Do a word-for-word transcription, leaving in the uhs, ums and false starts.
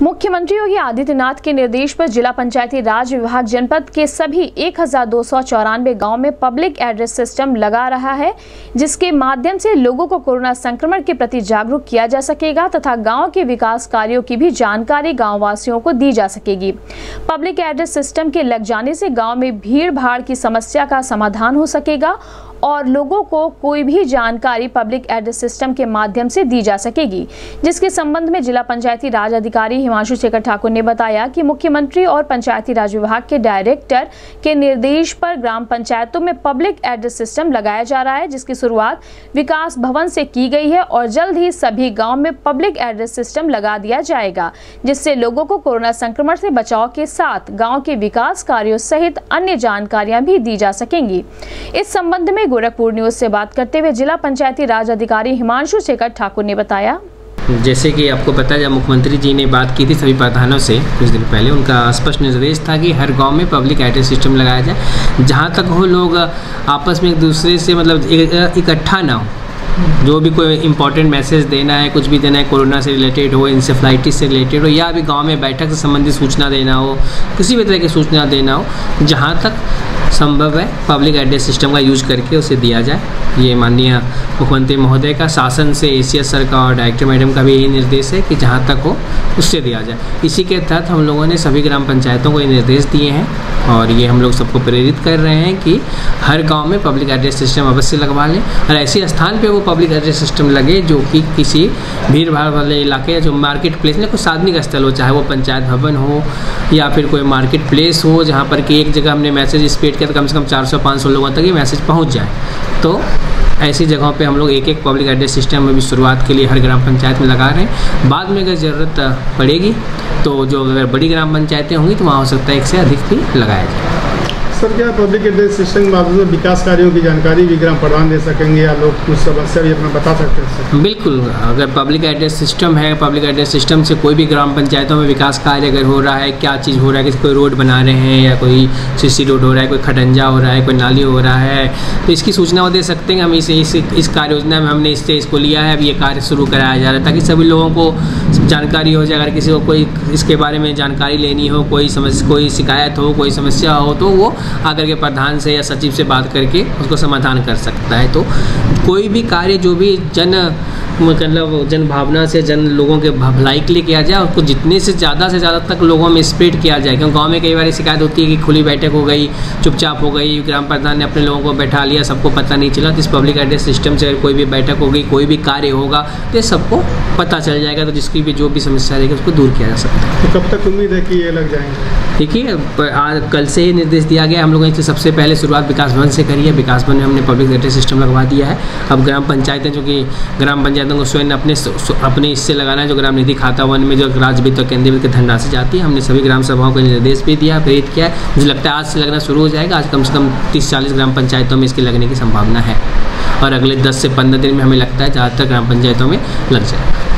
मुख्यमंत्री योगी आदित्यनाथ के निर्देश पर जिला पंचायती राज विभाग जनपद के सभी एक हजार दो सौ चौरानवे गाँव में पब्लिक एड्रेस सिस्टम लगा रहा है, जिसके माध्यम से लोगों को कोरोना संक्रमण के प्रति जागरूक किया जा सकेगा तथा गांव के विकास कार्यों की भी जानकारी गांव वासियों को दी जा सकेगी। पब्लिक एड्रेस सिस्टम के लग जाने से गाँव में भीड़ भाड़ की समस्या का समाधान हो सकेगा और लोगों को कोई भी जानकारी पब्लिक एड्रेस सिस्टम के माध्यम से दी जा सकेगी, जिसके संबंध में जिला पंचायती राज अधिकारी हिमांशु शेखर ठाकुर ने बताया कि मुख्यमंत्री और पंचायती राज विभाग के डायरेक्टर के निर्देश पर ग्राम पंचायतों में पब्लिक एड्रेस सिस्टम लगाया जा रहा है, जिसकी शुरुआत विकास भवन से की गई है और जल्द ही सभी गाँव में पब्लिक एड्रेस सिस्टम लगा दिया जाएगा, जिससे लोगों को कोरोना संक्रमण से बचाव के साथ गाँव के विकास कार्यों सहित अन्य जानकारियाँ भी दी जा सकेंगी। इस संबंध में गोरखपुर न्यूज से बात करते हुए जिला पंचायती राज अधिकारी हिमांशु शेखर ठाकुर ने बताया, जैसे कि आपको पता है, जब मुख्यमंत्री जी ने बात की थी सभी प्रधानों से कुछ दिन पहले, उनका स्पष्ट निर्देश था कि हर गांव में पब्लिक एड्रेस सिस्टम लगाया जाए, जहां तक हो लोग आपस में एक दूसरे से मतलब इकट्ठा ना हो। जो भी कोई इंपॉर्टेंट मैसेज देना है, कुछ भी देना है, कोरोना से रिलेटेड हो, इंसेफ्लाइटिस से रिलेटेड हो, या अभी गांव में बैठक से संबंधित सूचना देना हो, किसी भी तरह की सूचना देना हो, जहां तक संभव है पब्लिक एड्रेस सिस्टम का यूज करके उसे दिया जाए। ये माननीय मुख्यमंत्री महोदय का शासन से एसीएस सर का और डायरेक्टर मैडम का भी यही निर्देश है कि जहाँ तक हो उससे दिया जाए। इसी के तहत हम लोगों ने सभी ग्राम पंचायतों को ये निर्देश दिए हैं और ये हम लोग सबको प्रेरित कर रहे हैं कि हर गांव में पब्लिक एड्रेस सिस्टम अवश्य लगवा लें और ऐसे स्थान पे वो पब्लिक एड्रेस सिस्टम लगे जो कि किसी भीड़ भाड़ वाले इलाके या जो मार्केट प्लेस में कोई सार्वजनिक स्थल हो, चाहे वो पंचायत भवन हो या फिर कोई मार्केट प्लेस हो, जहाँ पर कि एक जगह हमने मैसेज स्प्रेड किया तो कम से कम चार सौ पाँच सौ लोगों तक ये मैसेज पहुँच जाए। तो ऐसी जगहों पे हम लोग एक एक पब्लिक एड्रेस सिस्टम में भी शुरुआत के लिए हर ग्राम पंचायत में लगा रहे हैं। बाद में अगर ज़रूरत पड़ेगी तो जो अगर बड़ी ग्राम पंचायतें होंगी तो वहाँ हो सकता है एक से अधिक भी लगाया जाए। सर, क्या पब्लिक एड्रेस सिस्टम के माध्यम से विकास कार्यों की जानकारी भी ग्राम प्रधान दे सकेंगे या लोग कुछ समस्या भी अपना बता सकते हैं सर? बिल्कुल, अगर पब्लिक एड्रेस सिस्टम है, पब्लिक एड्रेस सिस्टम से कोई भी ग्राम पंचायतों में विकास कार्य अगर हो रहा है, क्या चीज़ हो रहा है, किसी कोई रोड बना रहे हैं या कोई सीसी रोड हो रहा है, कोई खटंजा हो रहा है, कोई नाली हो रहा है, तो इसकी सूचना वो दे सकते हैं। हम इसे इस इस कार्य योजना में हमने इससे इसको लिया है, अब ये कार्य शुरू कराया जा रहा है ताकि सभी लोगों को जानकारी हो जाए। अगर किसी को कोई इसके बारे में जानकारी लेनी हो, कोई समस्या, कोई शिकायत हो, कोई समस्या हो, तो वो आकर के प्रधान से या सचिव से बात करके उसको समाधान कर सकता है। तो कोई भी कार्य जो भी जन मतलब जन भावना से जन लोगों के भलाई के लिए किया जाए, उसको जितने से ज़्यादा से ज़्यादा तक लोगों में स्प्रेड किया जाए। क्योंकि गांव में कई बार शिकायत होती है कि खुली बैठक हो गई, चुपचाप हो गई, ग्राम प्रधान ने अपने लोगों को बैठा लिया, सबको पता नहीं चला। तो इस पब्लिक एड्रेस सिस्टम से अगर कोई भी बैठक हो गई, कोई भी कार्य होगा तो सबको पता चल जाएगा, तो जिसकी भी जो भी समस्या रहेगी उसको दूर किया जा सकता है। तो कब तक उम्मीद है कि ये लग जाएंगे? देखिए, आज कल से ही निर्देश दिया गया। हम लोगों ने सबसे पहले शुरुआत विकास भवन से करी है। विकास भवन में हमने पब्लिक एड्रेस सिस्टम लगवा दिया है। अब ग्राम पंचायतें, जो कि ग्राम पंचायतों को स्वयं अपने अपने इससे लगाना है, जो ग्राम निधि खाता वन में जो राज्य वित्त और केंद्रीय वित्त की धनराशि जाती है, हमने सभी ग्राम सभाओं को निर्देश भी दिया, प्रेरित किया है। मुझे लगता है आज से लगना शुरू हो जाएगा। आज कम से कम तीस चालीस ग्राम पंचायतों में इसके लगने की संभावना है और अगले दस से पंद्रह दिन में हमें लगता है ज़्यादातर ग्राम पंचायतों में लग जाएगा।